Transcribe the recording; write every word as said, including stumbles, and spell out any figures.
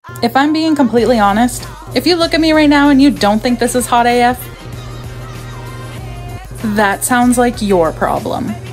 If I'm being completely honest, if you look at me right now and you don't think this is hot A F, that sounds like your problem.